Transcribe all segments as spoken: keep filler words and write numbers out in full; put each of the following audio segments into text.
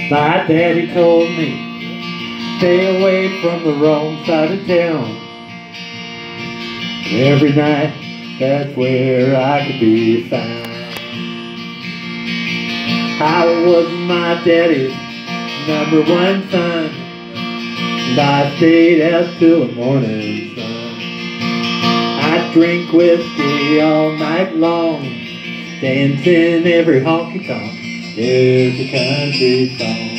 My daddy told me, stay away from the wrong side of town. Every night, that's where I could be found. I was my daddy's number one son, and I stayed out till the morning sun. I drink whiskey all night long, dancing every honky tonk. There's a country song.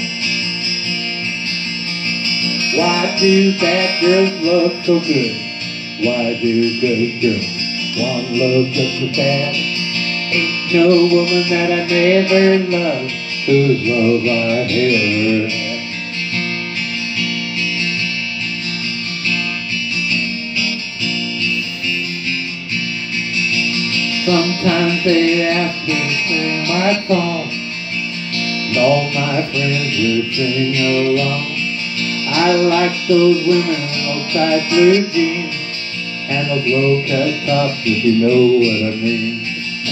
Why do bad girls love so good? Why do good girls want love just as bad? Ain't no woman that I never loved whose love I ever had. Sometimes they ask me to sing my song, and all my friends would sing along. I like those women in those tight blue jeans and those low-cut tops, if you know what I mean.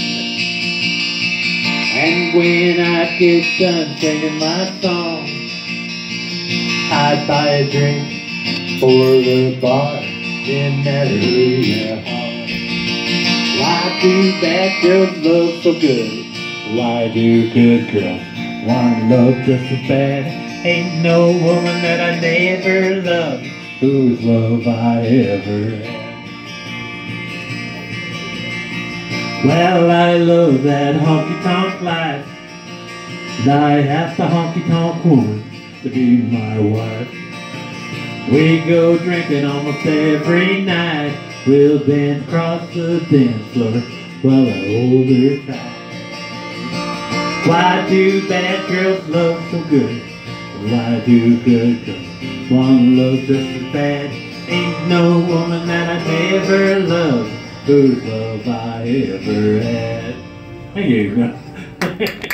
And when I get done singing my song, I'd buy a drink for the bar in that area hall. Why do bad girls love so good? Why do good girls want love just as bad? Ain't no woman that I never loved whose love I ever had. Well, I love that honky tonk life, and I asked the honky tonk woman to be my wife. We go drinking almost every night. We'll dance across the dance floor while I hold her tight. Why do bad girls love so good? Why do good girls want love just as bad? Ain't no woman that I never loved whose love I ever had. Thank you.